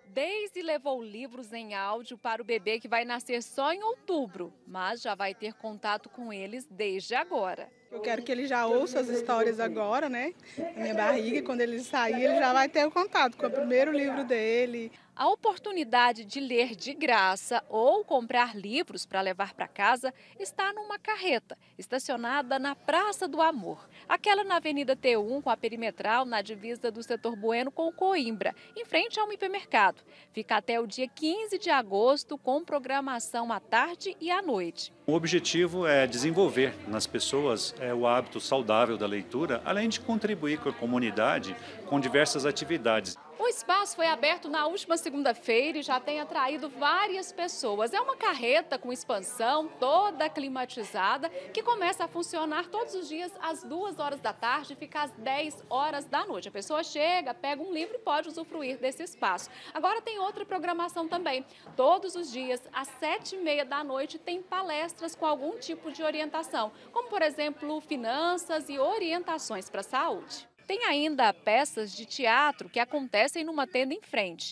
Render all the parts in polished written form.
Daisy levou livros em áudio para o bebê que vai nascer só em outubro, mas já vai ter contato com eles desde agora. Eu quero que ele já ouça as histórias agora, né? Na minha barriga, e quando ele sair, ele já vai ter o contato com o primeiro livro dele. A oportunidade de ler de graça ou comprar livros para levar para casa está numa carreta, estacionada na Praça do Amor. Aquela na Avenida T1 com a perimetral na divisa do setor Bueno com Coimbra, em frente ao hipermercado. Fica até o dia 15 de agosto com programação à tarde e à noite. O objetivo é desenvolver nas pessoas o hábito saudável da leitura, além de contribuir com a comunidade com diversas atividades. O espaço foi aberto na última segunda-feira e já tem atraído várias pessoas. É uma carreta com expansão, toda climatizada, que começa a funcionar todos os dias às 2 horas da tarde e fica às 10 horas da noite. A pessoa chega, pega um livro e pode usufruir desse espaço. Agora tem outra programação também. Todos os dias, às 7h30 da noite, tem palestras com algum tipo de orientação, como, por exemplo, finanças e orientações para a saúde. Tem ainda peças de teatro que acontecem numa tenda em frente.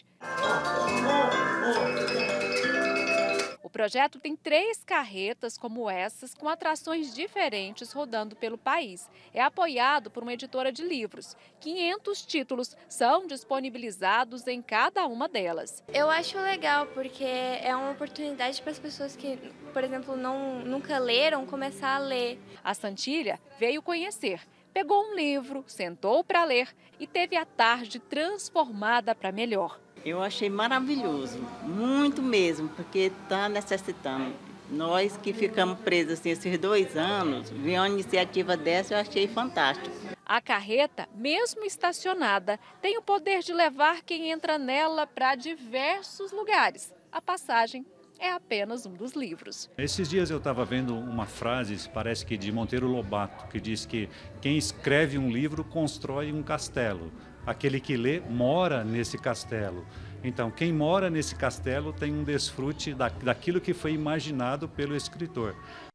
O projeto tem 3 carretas como essas, com atrações diferentes rodando pelo país. É apoiado por uma editora de livros. 500 títulos são disponibilizados em cada uma delas. Eu acho legal porque é uma oportunidade para as pessoas que, por exemplo, nunca leram, começar a ler. A Santilha veio conhecer. Pegou um livro, sentou para ler e teve a tarde transformada para melhor. Eu achei maravilhoso, muito mesmo, porque está necessitando. Nós que ficamos presos assim, esses 2 anos, ver uma iniciativa dessa eu achei fantástico. A carreta, mesmo estacionada, tem o poder de levar quem entra nela para diversos lugares. A passagem é apenas um dos livros. Esses dias eu estava vendo uma frase, parece que de Monteiro Lobato, que diz que quem escreve um livro constrói um castelo. Aquele que lê mora nesse castelo. Então, quem mora nesse castelo tem um desfrute daquilo que foi imaginado pelo escritor.